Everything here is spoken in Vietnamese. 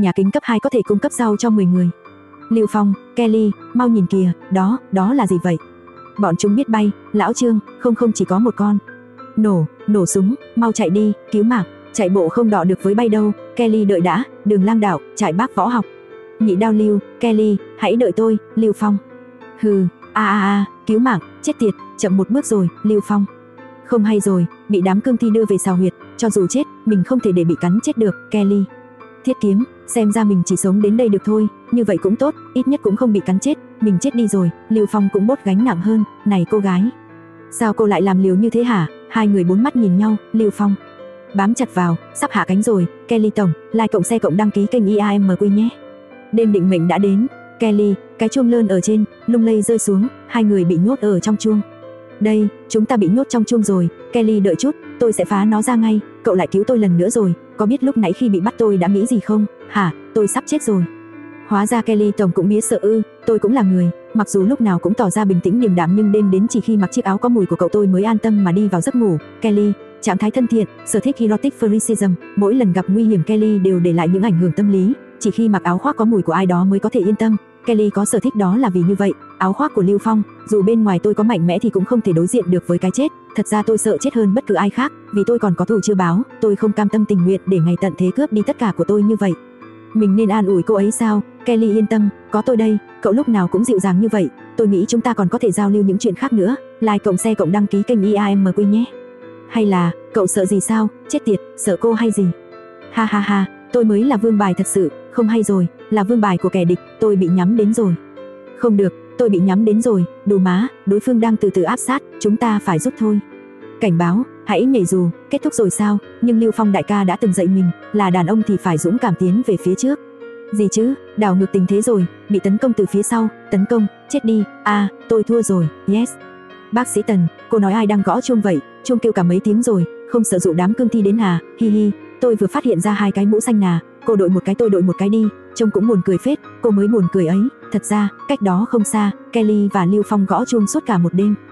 nhà kính cấp 2 có thể cung cấp rau cho 10 người. Lưu Phong, Kelly, mau nhìn kìa, đó là gì vậy? Bọn chúng biết bay, lão Trương, không chỉ có một con. Nổ súng, mau chạy đi, cứu mạng, chạy bộ không đọ được với bay đâu, Kelly đợi đã, Đường Lang đạo, trại Bác võ học. Nhị đao Lưu, Kelly, hãy đợi tôi, Lưu Phong. Hừ, cứu mạng, chết tiệt, chậm một bước rồi, Lưu Phong. Không hay rồi, bị đám cương thi đưa về xào huyệt, cho dù chết, mình không thể để bị cắn chết được, Kelly. Thiết Kiếm, xem ra mình chỉ sống đến đây được thôi, như vậy cũng tốt, ít nhất cũng không bị cắn chết, mình chết đi rồi, Lưu Phong cũng bớt gánh nặng hơn, này cô gái. Sao cô lại làm liều như thế hả? Hai người bốn mắt nhìn nhau, Lưu Phong. Bám chặt vào, sắp hạ cánh rồi, Kelly tổng, like cộng share cộng đăng ký kênh IAMQ nhé. Đêm định mệnh đã đến, Kelly, cái chuông lơn ở trên, lung lay rơi xuống, hai người bị nhốt ở trong chuông. Đây, chúng ta bị nhốt trong chuông rồi, Kelly đợi chút, tôi sẽ phá nó ra ngay, cậu lại cứu tôi lần nữa rồi, có biết lúc nãy khi bị bắt tôi đã nghĩ gì không? Hả, tôi sắp chết rồi. Hóa ra Kelly tổng cũng biết sợ ư, tôi cũng là người, mặc dù lúc nào cũng tỏ ra bình tĩnh điềm đạm nhưng đêm đến chỉ khi mặc chiếc áo có mùi của cậu tôi mới an tâm mà đi vào giấc ngủ. Kelly, trạng thái thân thiện, sở thích erotic freakism, mỗi lần gặp nguy hiểm Kelly đều để lại những ảnh hưởng tâm lý, chỉ khi mặc áo khoác có mùi của ai đó mới có thể yên tâm. Kelly có sở thích đó là vì như vậy, áo khoác của Lưu Phong, dù bên ngoài tôi có mạnh mẽ thì cũng không thể đối diện được với cái chết, thật ra tôi sợ chết hơn bất cứ ai khác, vì tôi còn có thù chưa báo, tôi không cam tâm tình nguyện để ngày tận thế cướp đi tất cả của tôi như vậy. Mình nên an ủi cô ấy sao? Kelly yên tâm, có tôi đây, cậu lúc nào cũng dịu dàng như vậy, tôi nghĩ chúng ta còn có thể giao lưu những chuyện khác nữa, like cộng share cộng đăng ký kênh IAMQ nhé. Hay là, cậu sợ gì sao? Chết tiệt, sợ cô hay gì? Ha, tôi mới là vương bài thật sự, không hay rồi, là vương bài của kẻ địch, tôi bị nhắm đến rồi. Không được, tôi bị nhắm đến rồi, đù má, đối phương đang từ từ áp sát, chúng ta phải rút thôi. Cảnh báo, hãy nhảy dù, kết thúc rồi sao? Nhưng Lưu Phong đại ca đã từng dạy mình, là đàn ông thì phải dũng cảm tiến về phía trước. Gì chứ, đảo ngược tình thế rồi, bị tấn công từ phía sau, tấn công, chết đi, tôi thua rồi, yes. Bác sĩ Tần, cô nói ai đang gõ chuông vậy, chuông kêu cả mấy tiếng rồi, không sợ dụ đám cương thi đến hà, hi, tôi vừa phát hiện ra hai cái mũ xanh nà, cô đội một cái tôi đội một cái đi, trông cũng buồn cười phết, cô mới buồn cười ấy, thật ra, cách đó không xa, Kelly và Lưu Phong gõ chuông suốt cả một đêm.